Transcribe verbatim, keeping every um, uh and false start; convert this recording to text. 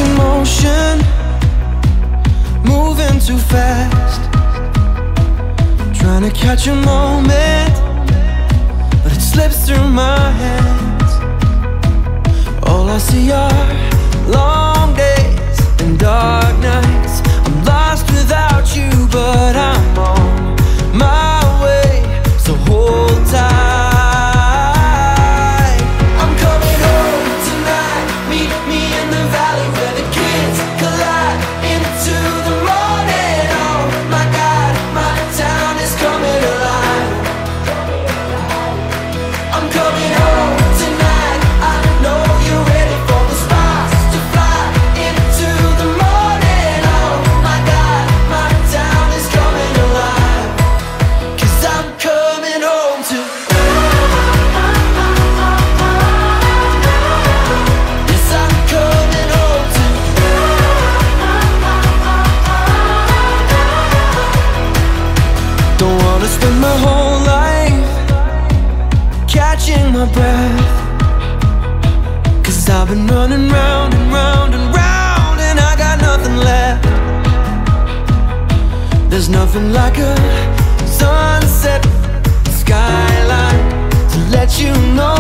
in motion, moving too fast, trying to catch a moment, but it slips through my hands. All I see are long days and dark nights. I'm lost without you, but I'm on my way, so hold tight. I'm coming home tonight. Meet me in the valley where the kids collide into the morning. Oh my God, my town is coming alive. I'm coming home tonight. I know you're ready for the sparks to fly into the morning. Oh my God, my town is coming alive. 'Cause I'm coming home to Yes, I'm coming home to Don't wanna spend my whole life catching my breath, 'cause I've been running round and round and round, and I got nothing left. There's nothing like a sunset skyline to let you know